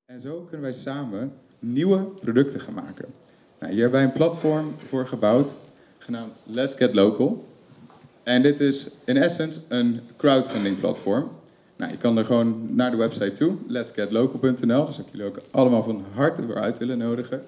En zo kunnen wij samen nieuwe producten gaan maken. Nou, hier hebben wij een platform voor gebouwd, genaamd Let's Get Local. En dit is in essence een crowdfunding platform. Nou, je kan er gewoon naar de website toe, letsgetlocal.nl. Dus ik jullie ook allemaal van harte weer uit willen nodigen.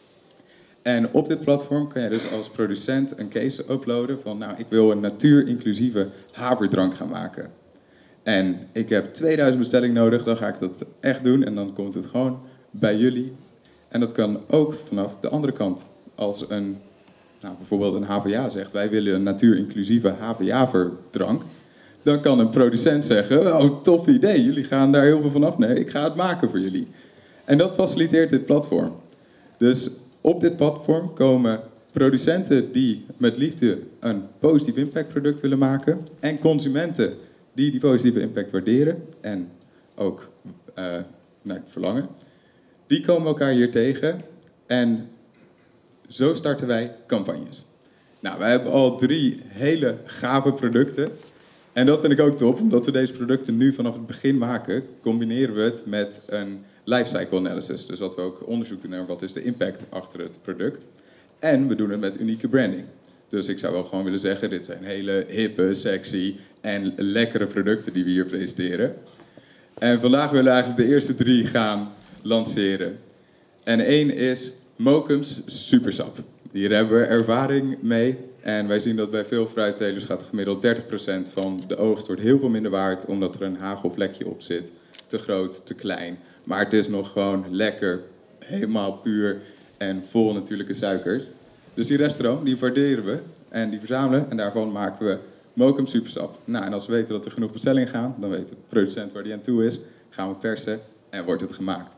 En op dit platform kan je dus als producent een case uploaden van, nou, ik wil een natuurinclusieve haverdrank gaan maken. En ik heb 2000 bestellingen nodig, dan ga ik dat echt doen en dan komt het gewoon bij jullie. En dat kan ook vanaf de andere kant. Als een, nou, bijvoorbeeld een HVA zegt, wij willen een natuurinclusieve HVA-drank. Dan kan een producent zeggen, oh, tof idee, jullie gaan daar heel veel van af. Nee, ik ga het maken voor jullie. En dat faciliteert dit platform. Dus op dit platform komen producenten die met liefde een positief impact product willen maken. En consumenten die die positieve impact waarderen en ook verlangen. Die komen elkaar hier tegen en zo starten wij campagnes. Nou, wij hebben al 3 hele gave producten. En dat vind ik ook top, omdat we deze producten nu vanaf het begin maken, combineren we het met een lifecycle analysis. Dus dat we ook onderzoek doen naar wat is de impact achter het product. En we doen het met unieke branding. Dus ik zou wel gewoon willen zeggen, dit zijn hele hippe, sexy en lekkere producten die we hier presenteren. En vandaag willen we eigenlijk de eerste 3 gaan lanceren. En 1 is Mokum's Supersap. Hier hebben we ervaring mee. En wij zien dat bij veel fruittelers gaat gemiddeld 30% van de oogst wordt heel veel minder waard, omdat er een hagelvlekje op zit. Te groot, te klein. Maar het is nog gewoon lekker, helemaal puur en vol natuurlijke suikers. Dus die reststroom, die waarderen we en die verzamelen en daarvan maken we Mokum Supersap. Nou, en als we weten dat er genoeg bestellingen gaan, dan weet de producent waar die aan toe is, gaan we persen en wordt het gemaakt.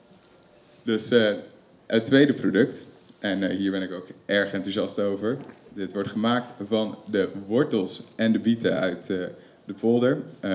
Dus het tweede product, en hier ben ik ook erg enthousiast over. Dit wordt gemaakt van de wortels en de bieten uit de polder.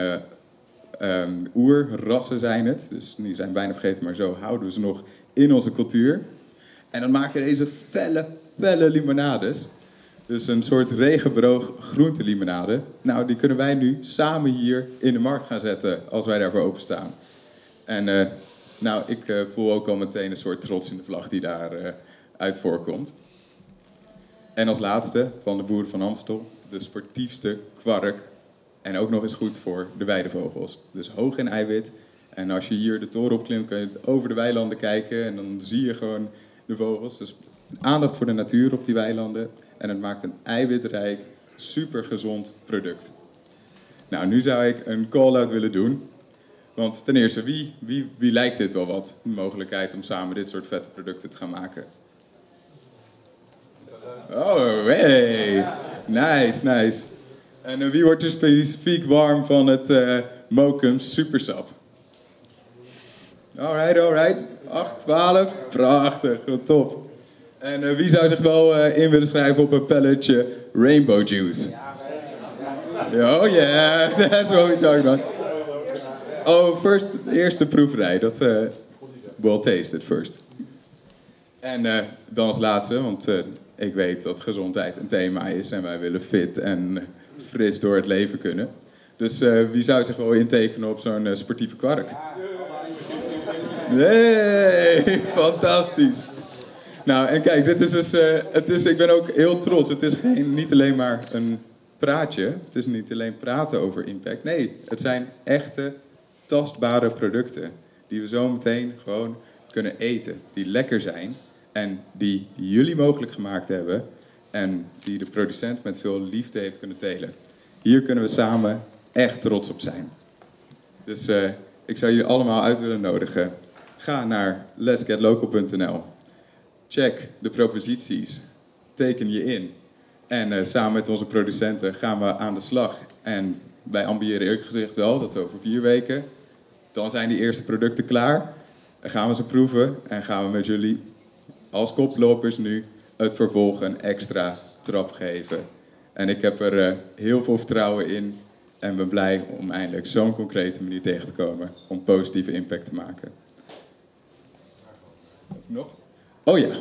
Oerrassen zijn het, dus die zijn bijna vergeten, maar zo houden we ze nog in onze cultuur. En dan maak je deze felle limonades. Dus een soort regenboog groentelimonade. Nou, die kunnen wij nu samen hier in de markt gaan zetten als wij daarvoor openstaan. En nou, ik voel ook al meteen een soort trots in de vlag die daar uit voorkomt. En als laatste van de boeren van Amstel, de sportiefste kwark. En ook nog eens goed voor de weidevogels. Dus hoog in eiwit. En als je hier de toren opklimt, kan je over de weilanden kijken en dan zie je gewoon de vogels. Dus aandacht voor de natuur op die weilanden. En het maakt een eiwitrijk, super gezond product. Nou, nu zou ik een call-out willen doen. Want ten eerste, wie lijkt dit wel wat? De mogelijkheid om samen dit soort vette producten te gaan maken. Oh, hey. Nice. En wie wordt er specifiek warm van het Mokum Supersap? Alright. 8, 12. Prachtig, wat tof. En wie zou zich wel in willen schrijven op een pelletje Rainbow Juice? Oh yeah, that's what we talking about. Oh, first, de eerste proeverij. We'll taste it first. En dan als laatste, want ik weet dat gezondheid een thema is en wij willen fit en fris door het leven kunnen. Dus wie zou zich wel intekenen op zo'n sportieve kwark? Nee, fantastisch. Nou, en kijk, dit is dus, ik ben ook heel trots. Het is niet alleen maar een praatje. Het is niet alleen praten over impact. Nee, het zijn echte, tastbare producten. Die we zo meteen gewoon kunnen eten. Die lekker zijn. En die jullie mogelijk gemaakt hebben. En die de producent met veel liefde heeft kunnen telen. Hier kunnen we samen echt trots op zijn. Dus ik zou jullie allemaal uit willen nodigen. Ga naar letsgetlocal.nl. Check de proposities. Teken je in. En samen met onze producenten gaan we aan de slag. En wij ambiëren eerlijk gezegd wel dat over 4 weken... dan zijn die eerste producten klaar. Dan gaan we ze proeven en gaan we met jullie als koplopers nu het vervolg een extra trap geven. En ik heb er heel veel vertrouwen in en ben blij om eindelijk zo'n concrete manier tegen te komen om positieve impact te maken. Nog? Oh ja.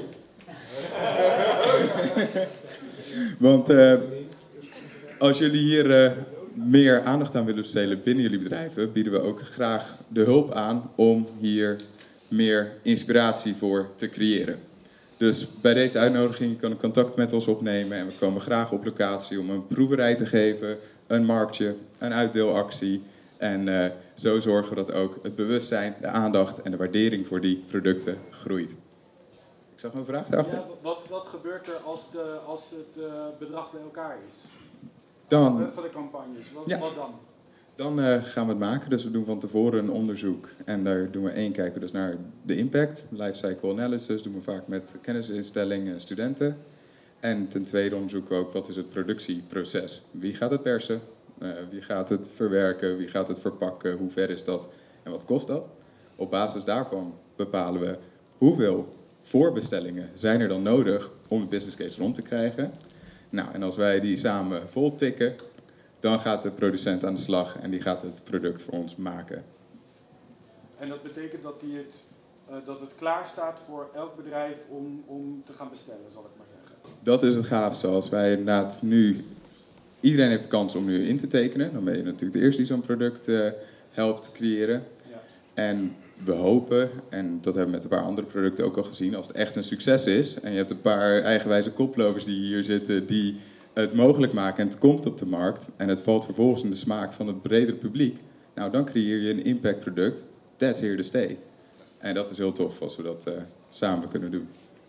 Want als jullie hier meer aandacht aan willen besteden binnen jullie bedrijven, bieden we ook graag de hulp aan om hier meer inspiratie voor te creëren. Dus bij deze uitnodiging kan je contact met ons opnemen en we komen graag op locatie om een proeverij te geven, een marktje, een uitdeelactie en zo zorgen dat ook het bewustzijn, de aandacht en de waardering voor die producten groeit. Ik zag een vraag daarachter. Ja, wat gebeurt er als het bedrag bij elkaar is? Dan, Van de campagnes, Ja. wat dan? Dan gaan we het maken. Dus we doen van tevoren een onderzoek. En daar doen we kijken we dus naar de impact. Lifecycle analysis doen we vaak met kennisinstellingen en studenten. En ten tweede onderzoeken we ook wat is het productieproces. Wie gaat het persen? Wie gaat het verwerken? Wie gaat het verpakken? Hoe ver is dat? En wat kost dat? Op basis daarvan bepalen we hoeveel voorbestellingen zijn er dan nodig om de business case rond te krijgen. Nou, en als wij die samen vol tikken, dan gaat de producent aan de slag en die gaat het product voor ons maken. En dat betekent dat het klaar staat voor elk bedrijf om te gaan bestellen, zal ik maar zeggen. Dat is het gaafste. Als wij inderdaad nu... Iedereen heeft de kans om nu in te tekenen. Dan ben je natuurlijk de eerste die zo'n product helpt creëren. Ja. En we hopen, en dat hebben we met een paar andere producten ook al gezien, als het echt een succes is en je hebt een paar eigenwijze koplovers die hier zitten die het mogelijk maken en het komt op de markt en het valt vervolgens in de smaak van het bredere publiek, nou dan creëer je een impactproduct, that's here to stay. En dat is heel tof als we dat samen kunnen doen.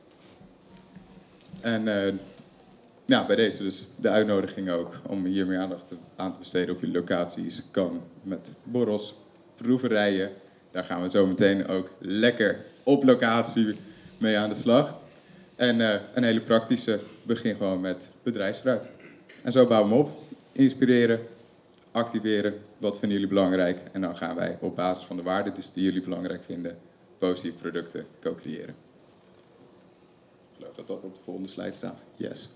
En bij deze dus de uitnodiging ook om hier meer aandacht aan te besteden op je locaties kan met borrels, proeverijen. Daar gaan we zo meteen ook lekker op locatie mee aan de slag. En een hele praktische, begin gewoon met bedrijfsfruit. En zo bouwen we hem op. Inspireren, activeren, wat vinden jullie belangrijk? En dan gaan wij op basis van de waarden die jullie belangrijk vinden, positieve producten co-creëren. Ik geloof dat dat op de volgende slide staat. Yes.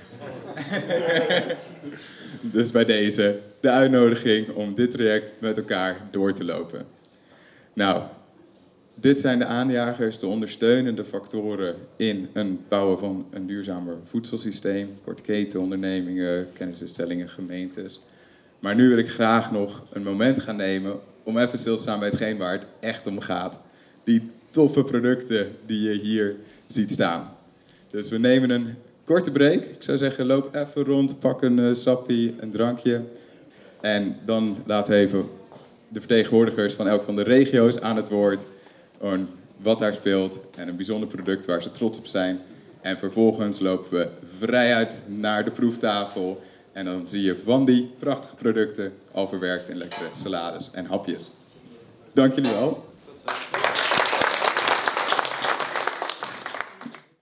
Dus bij deze de uitnodiging om dit traject met elkaar door te lopen. Nou, dit zijn de aanjagers, de ondersteunende factoren in het bouwen van een duurzamer voedselsysteem. Korte keten, ondernemingen, kennisinstellingen, gemeentes. Maar nu wil ik graag nog een moment gaan nemen om even stil te staan bij hetgeen waar het echt om gaat. Die toffe producten die je hier ziet staan. Dus we nemen een korte break. Ik zou zeggen, loop even rond, pak een sappie, een drankje. En dan laten we even de vertegenwoordigers van elk van de regio's aan het woord. Wat daar speelt en een bijzonder product waar ze trots op zijn. En vervolgens lopen we vrijuit naar de proeftafel. En dan zie je van die prachtige producten al verwerkt in lekkere salades en hapjes. Dank jullie wel.